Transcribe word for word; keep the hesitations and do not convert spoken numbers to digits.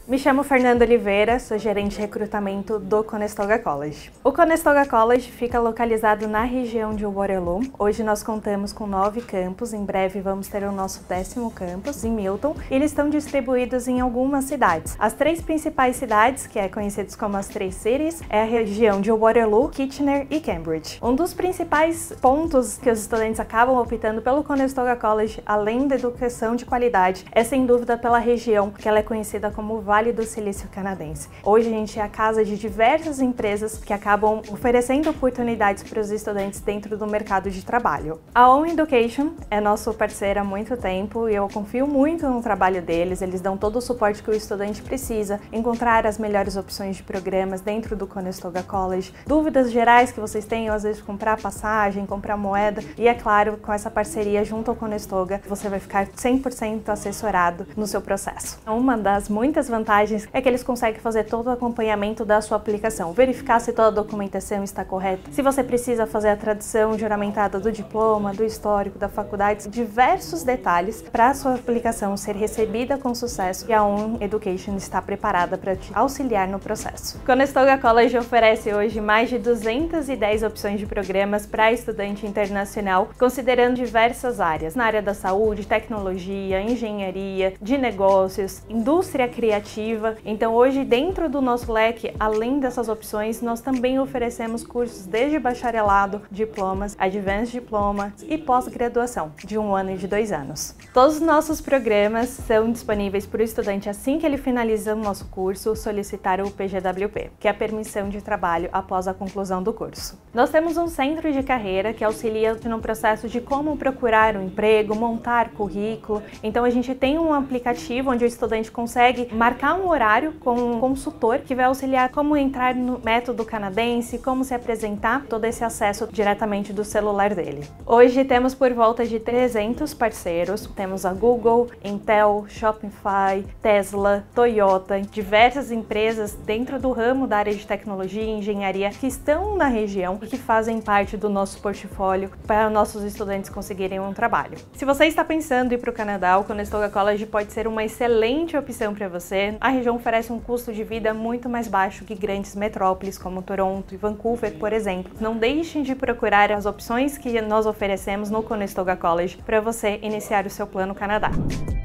Me chamo Fernanda Oliveira, sou gerente de recrutamento do Conestoga College. O Conestoga College fica localizado na região de Waterloo. Hoje nós contamos com nove campos, em breve vamos ter o nosso décimo campus em Milton. Eles estão distribuídos em algumas cidades. As três principais cidades, que é conhecidas como as três cities, é a região de Waterloo, Kitchener e Cambridge. Um dos principais pontos que os estudantes acabam optando pelo Conestoga College, além da educação de qualidade, é sem dúvida pela região, que ela é conhecida como Vale do Silício Canadense. Hoje a gente é a casa de diversas empresas que acabam oferecendo oportunidades para os estudantes dentro do mercado de trabalho. A On Education é nosso parceiro há muito tempo e eu confio muito no trabalho deles. Eles dão todo o suporte que o estudante precisa, encontrar as melhores opções de programas dentro do Conestoga College, dúvidas gerais que vocês tenham, às vezes comprar passagem, comprar moeda, e é claro, com essa parceria junto ao Conestoga, você vai ficar cem por cento assessorado no seu processo. Uma das muitas vantagens é que eles conseguem fazer todo o acompanhamento da sua aplicação, verificar se toda a documentação está correta, se você precisa fazer a tradução juramentada do diploma, do histórico, da faculdade, diversos detalhes para a sua aplicação ser recebida com sucesso, e a On Education está preparada para te auxiliar no processo. O Conestoga College oferece hoje mais de duzentas e dez opções de programas para estudante internacional, considerando diversas áreas, na área da saúde, tecnologia, engenharia, de negócios, indústria criativa. Então hoje, dentro do nosso leque, além dessas opções, nós também oferecemos cursos desde bacharelado, diplomas, advanced diploma e pós-graduação, de um ano e de dois anos. Todos os nossos programas são disponíveis para o estudante assim que ele finaliza o nosso curso solicitar o P G W P, que é a permissão de trabalho após a conclusão do curso. Nós temos um centro de carreira que auxilia no processo de como procurar um emprego, montar currículo. Então a gente tem um aplicativo onde o estudante consegue marcar um horário com um consultor que vai auxiliar como entrar no método canadense, como se apresentar, todo esse acesso diretamente do celular dele. Hoje temos por volta de trezentos parceiros, temos a Google, Intel, Shopify, Tesla, Toyota, diversas empresas dentro do ramo da área de tecnologia e engenharia que estão na região e que fazem parte do nosso portfólio para nossos estudantes conseguirem um trabalho. Se você está pensando em ir para o Canadá, o Conestoga College pode ser uma excelente opção para você. A região oferece um custo de vida muito mais baixo que grandes metrópoles como Toronto e Vancouver, por exemplo. Não deixem de procurar as opções que nós oferecemos no Conestoga College para você iniciar o seu plano Canadá.